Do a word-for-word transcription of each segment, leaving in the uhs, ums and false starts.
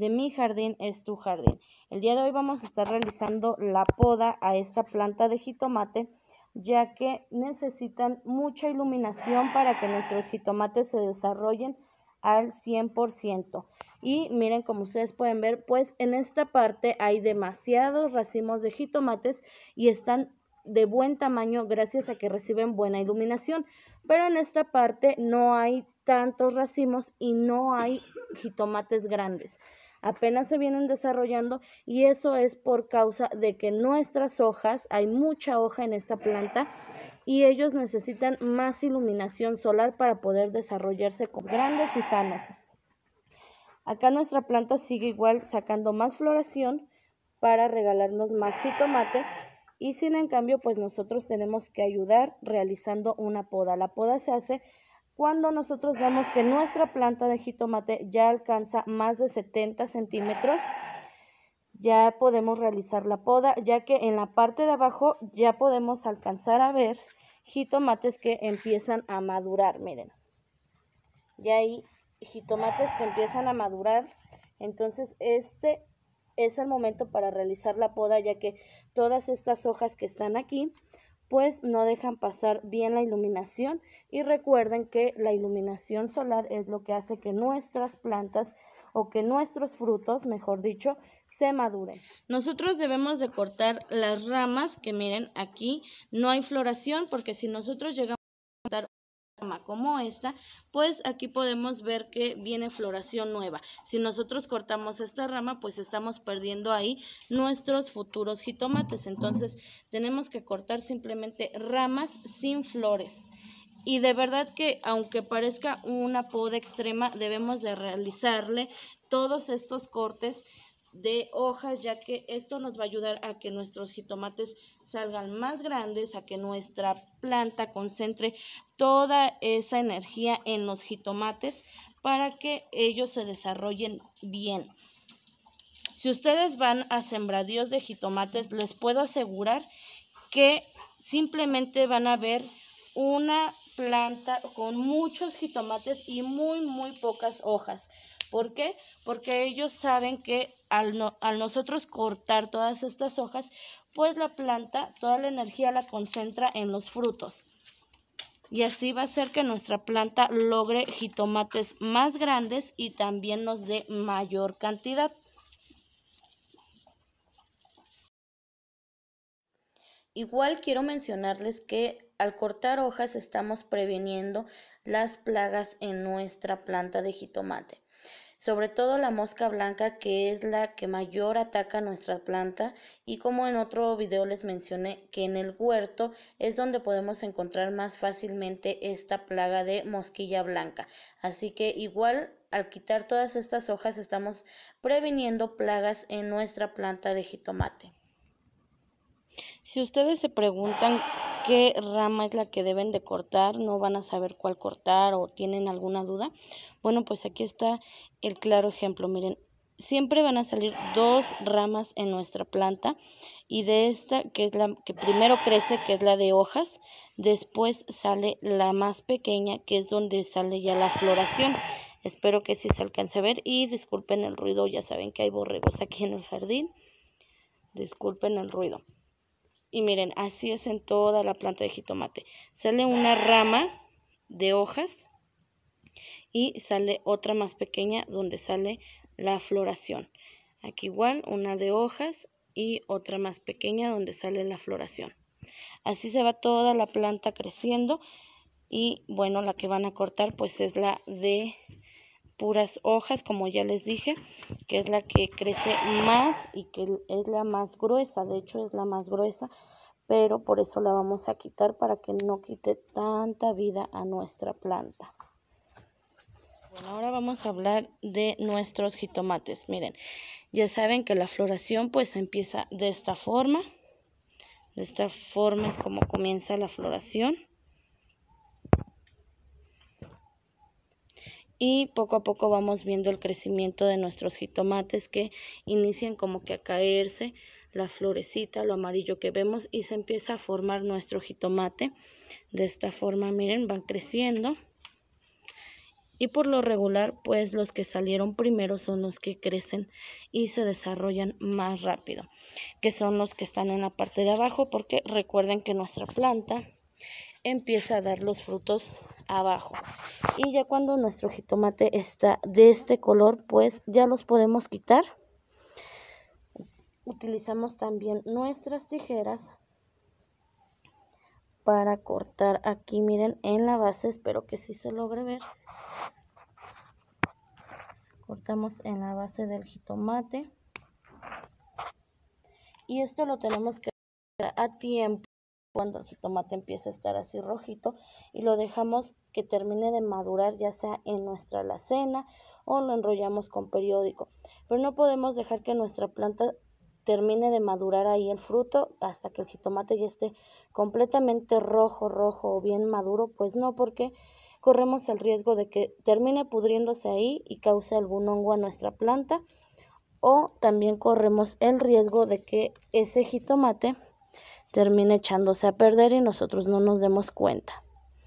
de Mi Jardín es Tu Jardín. El día de hoy vamos a estar realizando la poda a esta planta de jitomate, ya que necesitan mucha iluminación para que nuestros jitomates se desarrollen al cien por ciento. Y miren, como ustedes pueden ver, pues en esta parte hay demasiados racimos de jitomates y están de buen tamaño gracias a que reciben buena iluminación, pero en esta parte no hay tantos racimos y no hay jitomates grandes. Apenas se vienen desarrollando y eso es por causa de que nuestras hojas, hay mucha hoja en esta planta y ellos necesitan más iluminación solar para poder desarrollarse con grandes y sanos. Acá nuestra planta sigue igual sacando más floración para regalarnos más jitomate y sin en cambio pues nosotros tenemos que ayudar realizando una poda. La poda se hace cuando nosotros vemos que nuestra planta de jitomate ya alcanza más de setenta centímetros. Ya podemos realizar la poda, ya que en la parte de abajo ya podemos alcanzar a ver jitomates que empiezan a madurar, miren. Ya hay jitomates que empiezan a madurar, entonces este es el momento para realizar la poda, ya que todas estas hojas que están aquí pues no dejan pasar bien la iluminación y recuerden que la iluminación solar es lo que hace que nuestras plantas o que nuestros frutos, mejor dicho, se maduren. Nosotros debemos de cortar las ramas que miren aquí no hay floración, porque si nosotros llegamos a cortar rama como esta, pues aquí podemos ver que viene floración nueva. Si nosotros cortamos esta rama, pues estamos perdiendo ahí nuestros futuros jitomates. Entonces tenemos que cortar simplemente ramas sin flores. Y de verdad que aunque parezca una poda extrema, debemos de realizarle todos estos cortes de hojas, ya que esto nos va a ayudar a que nuestros jitomates salgan más grandes, a que nuestra planta concentre toda esa energía en los jitomates para que ellos se desarrollen bien. Si ustedes van a sembradíos de jitomates, les puedo asegurar que simplemente van a ver una planta con muchos jitomates y muy muy pocas hojas. ¿Por qué? Porque ellos saben que al, no, al nosotros cortar todas estas hojas, pues la planta, toda la energía la concentra en los frutos. Y así va a hacer que nuestra planta logre jitomates más grandes y también nos dé mayor cantidad. Igual quiero mencionarles que al cortar hojas estamos previniendo las plagas en nuestra planta de jitomate. Sobre todo la mosca blanca, que es la que mayor ataca a nuestra planta, y como en otro video les mencioné que en el huerto es donde podemos encontrar más fácilmente esta plaga de mosquilla blanca. Así que igual al quitar todas estas hojas estamos previniendo plagas en nuestra planta de jitomate. Si ustedes se preguntan qué rama es la que deben de cortar, no van a saber cuál cortar o tienen alguna duda, bueno, pues aquí está el claro ejemplo. Miren, siempre van a salir dos ramas en nuestra planta y de esta, que es la que primero crece, que es la de hojas, después sale la más pequeña, que es donde sale ya la floración. Espero que sí se alcance a ver y disculpen el ruido, ya saben que hay borregos aquí en el jardín, disculpen el ruido. Y miren, así es en toda la planta de jitomate. Sale una rama de hojas y sale otra más pequeña donde sale la floración. Aquí igual una de hojas y otra más pequeña donde sale la floración. Así se va toda la planta creciendo y bueno, la que van a cortar pues es la de puras hojas, como ya les dije, que es la que crece más y que es la más gruesa. De hecho es la más gruesa, pero por eso la vamos a quitar para que no quite tanta vida a nuestra planta. Bueno, ahora vamos a hablar de nuestros jitomates. Miren, ya saben que la floración pues empieza de esta forma. De esta forma es como comienza la floración. Y poco a poco vamos viendo el crecimiento de nuestros jitomates, que inician como que a caerse la florecita, lo amarillo que vemos, y se empieza a formar nuestro jitomate. De esta forma, miren, van creciendo Y por lo regular, pues los que salieron primero son los que crecen y se desarrollan más rápido, que son los que están en la parte de abajo, porque recuerden que nuestra planta empieza a dar los frutos abajo. Y ya cuando nuestro jitomate está de este color, pues ya los podemos quitar. Utilizamos también nuestras tijeras para cortar aquí, miren, en la base, espero que sí se logre ver. Cortamos en la base del jitomate. Y esto lo tenemos que hacer a tiempo cuando el jitomate empieza a estar así rojito. Y lo dejamos que termine de madurar, ya sea en nuestra alacena o lo enrollamos con periódico. Pero no podemos dejar que nuestra planta termine de madurar ahí el fruto hasta que el jitomate ya esté completamente rojo, rojo o bien maduro. Pues no, porque corremos el riesgo de que termine pudriéndose ahí y cause algún hongo a nuestra planta, o también corremos el riesgo de que ese jitomate termine echándose a perder y nosotros no nos demos cuenta.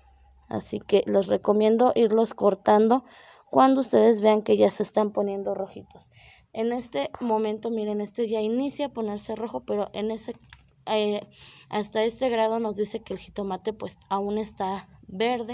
Así que les recomiendo irlos cortando cuando ustedes vean que ya se están poniendo rojitos. En este momento, miren, este ya inicia a ponerse rojo, pero en ese eh, hasta este grado nos dice que el jitomate pues aún está verde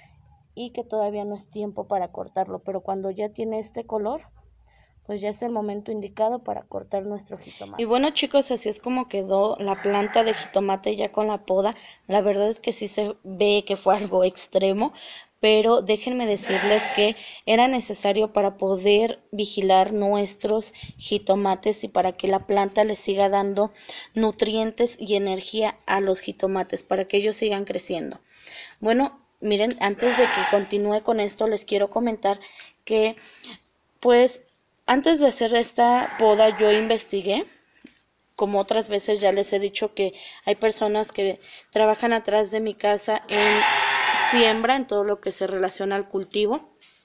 y que todavía no es tiempo para cortarlo, pero cuando ya tiene este color, pues ya es el momento indicado para cortar nuestro jitomate. Y bueno, chicos, así es como quedó la planta de jitomate ya con la poda. La verdad es que sí se ve que fue algo extremo, pero déjenme decirles que era necesario para poder vigilar nuestros jitomates y para que la planta les siga dando nutrientes y energía a los jitomates, para que ellos sigan creciendo. Bueno, miren, antes de que continúe con esto, les quiero comentar que, pues, antes de hacer esta poda yo investigué, como otras veces ya les he dicho que hay personas que trabajan atrás de mi casa en siembra, en todo lo que se relaciona al cultivo.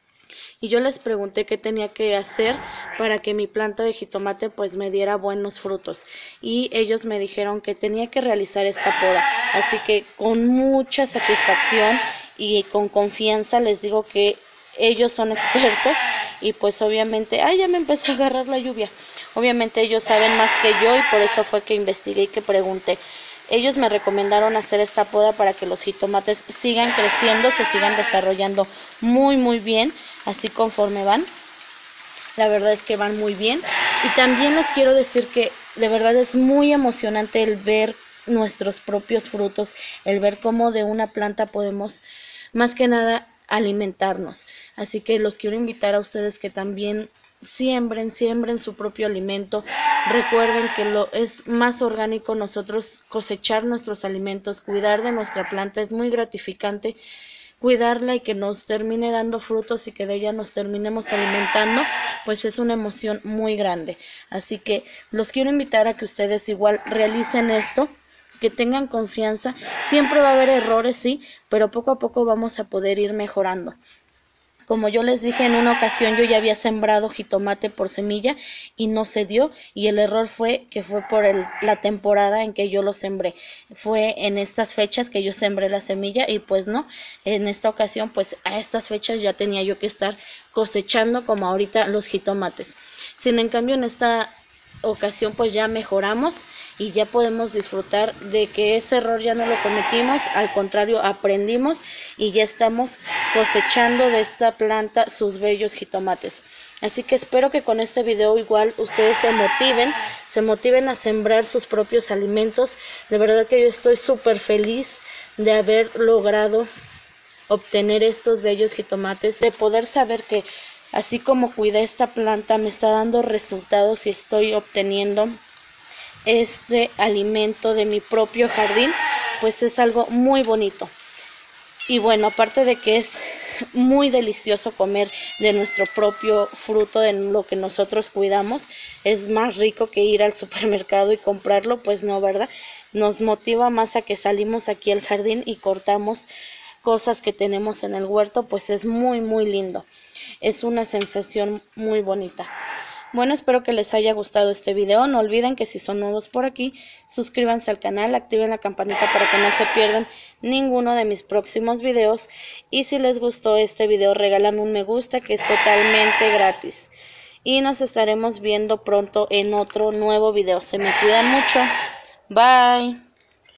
Y yo les pregunté qué tenía que hacer para que mi planta de jitomate pues me diera buenos frutos. Y ellos me dijeron que tenía que realizar esta poda. Así que con mucha satisfacción y con confianza les digo que ellos son expertos y pues obviamente, ay, ya me empezó a agarrar la lluvia. Obviamente ellos saben más que yo y por eso fue que investigué y que pregunté. Ellos me recomendaron hacer esta poda para que los jitomates sigan creciendo, se sigan desarrollando muy muy bien, así conforme van. La verdad es que van muy bien. Y también les quiero decir que de verdad es muy emocionante el ver nuestros propios frutos, el ver cómo de una planta podemos más que nada alimentarnos. Así que los quiero invitar a ustedes que también siembren, siembren su propio alimento. Recuerden que lo es más orgánico nosotros cosechar nuestros alimentos, cuidar de nuestra planta, es muy gratificante cuidarla y que nos termine dando frutos y que de ella nos terminemos alimentando, pues es una emoción muy grande. Así que los quiero invitar a que ustedes igual realicen esto, que tengan confianza. Siempre va a haber errores, sí, pero poco a poco vamos a poder ir mejorando. Como yo les dije en una ocasión, yo ya había sembrado jitomate por semilla y no se dio, y el error fue que fue por el, la temporada en que yo lo sembré. Fue en estas fechas que yo sembré la semilla y pues no, en esta ocasión pues a estas fechas ya tenía yo que estar cosechando como ahorita los jitomates. Sin en cambio en esta ocasión pues ya mejoramos y ya podemos disfrutar de que ese error ya no lo cometimos, al contrario aprendimos y ya estamos cosechando de esta planta sus bellos jitomates. Así que espero que con este video igual ustedes se motiven, se motiven a sembrar sus propios alimentos. De verdad que yo estoy súper feliz de haber logrado obtener estos bellos jitomates, de poder saber que así como cuidé esta planta me está dando resultados y estoy obteniendo este alimento de mi propio jardín, pues es algo muy bonito. Y bueno, aparte de que es muy delicioso comer de nuestro propio fruto, de lo que nosotros cuidamos, es más rico que ir al supermercado y comprarlo, pues no, ¿verdad? Nos motiva más a que salimos aquí al jardín y cortamos cosas que tenemos en el huerto, pues es muy muy lindo. Es una sensación muy bonita. Bueno, espero que les haya gustado este video. No olviden que si son nuevos por aquí, suscríbanse al canal, activen la campanita para que no se pierdan ninguno de mis próximos videos. Y si les gustó este video, regálame un me gusta, que es totalmente gratis. Y nos estaremos viendo pronto en otro nuevo video. Se me cuidan mucho. Bye.